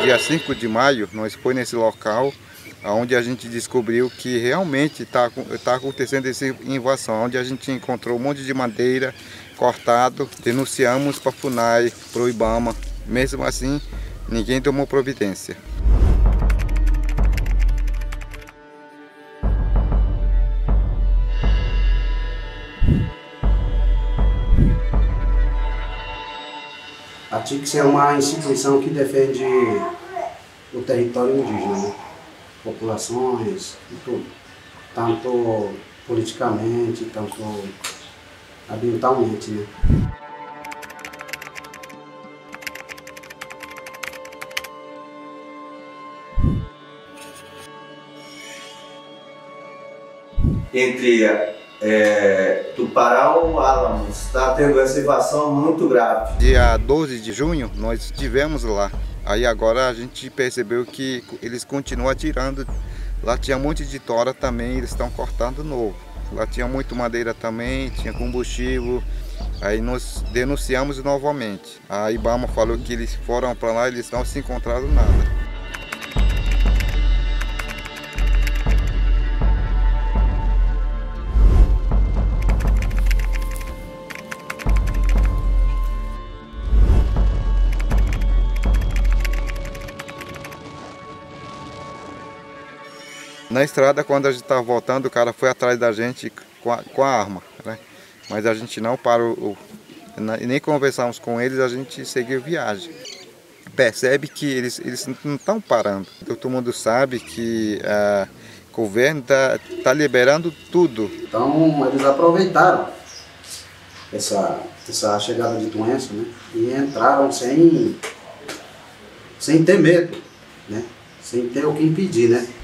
dia 5 de maio, nós foi nesse local onde a gente descobriu que realmente está acontecendo essa invasão, onde a gente encontrou um monte de madeira cortado, denunciamos para a FUNAI, para o IBAMA, mesmo assim ninguém tomou providência. A TICS é uma instituição que defende o território indígena, né? Populações e tudo, tanto politicamente, tanto ambientalmente, né? Entre Tuparão e Álamos, está tendo essa invasão muito grave. Dia 12 de junho nós estivemos lá, aí agora a gente percebeu que eles continuam atirando. Lá tinha um monte de tora também, eles estão cortando novo. Lá tinha muito madeira também, tinha combustível. Aí nós denunciamos novamente. A IBAMA falou que eles foram para lá e eles não se encontraram nada. Na estrada, quando a gente estava voltando, o cara foi atrás da gente com a arma, né? Mas a gente não parou, nem conversamos com eles, a gente seguiu viagem. Percebe que eles não estão parando. Todo mundo sabe que o governo tá liberando tudo. Então eles aproveitaram essa chegada de doença, né? E entraram sem ter medo, né? Sem ter o que impedir, né?